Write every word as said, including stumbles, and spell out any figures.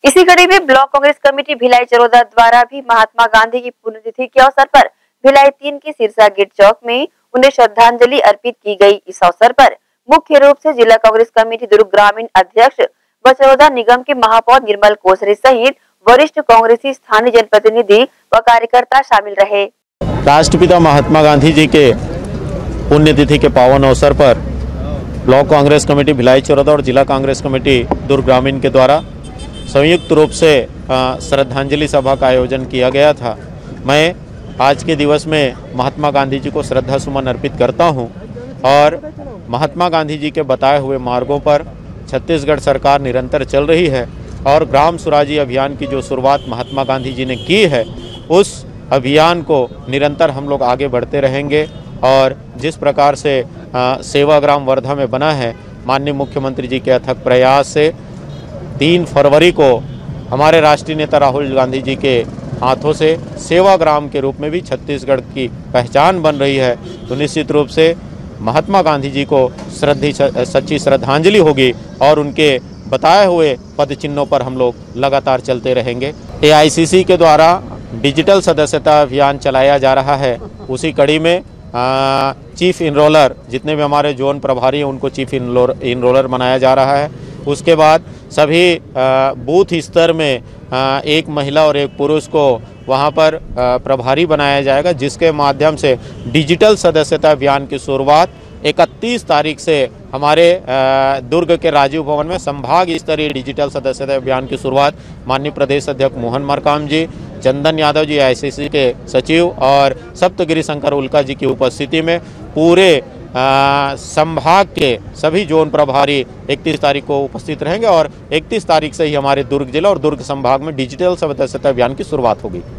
इसी कड़ी में ब्लॉक कांग्रेस कमेटी भिलाई चरोदा द्वारा भी महात्मा गांधी की पुण्यतिथि के अवसर पर भिलाई तीन की सिरसा गेट चौक में उन्हें श्रद्धांजलि अर्पित की गई। इस अवसर पर मुख्य रूप से जिला कांग्रेस कमेटी दुर्ग ग्रामीण अध्यक्ष व चरोदा निगम के महापौर निर्मल कोसरे सहित वरिष्ठ कांग्रेसी स्थानीय जनप्रतिनिधि व कार्यकर्ता शामिल रहे। राष्ट्रपिता महात्मा गांधी जी के पुण्यतिथि के पावन अवसर पर ब्लॉक कांग्रेस कमेटी भिलाई चरोदा और जिला कांग्रेस कमेटी दुर्ग ग्रामीण के द्वारा संयुक्त रूप से श्रद्धांजलि सभा का आयोजन किया गया था। मैं आज के दिवस में महात्मा गांधी जी को श्रद्धा सुमन अर्पित करता हूं और महात्मा गांधी जी के बताए हुए मार्गों पर छत्तीसगढ़ सरकार निरंतर चल रही है और ग्राम स्वराज्य अभियान की जो शुरुआत महात्मा गांधी जी ने की है, उस अभियान को निरंतर हम लोग आगे बढ़ते रहेंगे। और जिस प्रकार से आ, सेवाग्राम वर्धा में बना है, माननीय मुख्यमंत्री जी के अथक प्रयास से तीन फरवरी को हमारे राष्ट्रीय नेता राहुल गांधी जी के हाथों से सेवाग्राम के रूप में भी छत्तीसगढ़ की पहचान बन रही है। तो निश्चित रूप से महात्मा गांधी जी को श्रद्धि सच्ची श्रद्धांजलि होगी और उनके बताए हुए पद चिन्हों पर हम लोग लगातार चलते रहेंगे। ए आई सी सी के द्वारा डिजिटल सदस्यता अभियान चलाया जा रहा है। उसी कड़ी में आ, चीफ इनरोलर जितने भी हमारे जोन प्रभारी हैं उनको चीफ इनरोलर बनाया जा रहा है। उसके बाद सभी आ, बूथ स्तर में आ, एक महिला और एक पुरुष को वहां पर आ, प्रभारी बनाया जाएगा, जिसके माध्यम से डिजिटल सदस्यता अभियान की शुरुआत इकतीस तारीख से हमारे दुर्ग के राजीव भवन में संभाग स्तरीय डिजिटल सदस्यता अभियान की शुरुआत माननीय प्रदेश अध्यक्ष मोहन मरकाम जी, चंदन यादव जी आई सी सी के सचिव और सप्तगिरी शंकर उल्का जी की उपस्थिति में पूरे आ, संभाग के सभी जोन प्रभारी इकतीस तारीख को उपस्थित रहेंगे और इकतीस तारीख से ही हमारे दुर्ग जिला और दुर्ग संभाग में डिजिटल सदस्यता अभियान की शुरुआत होगी।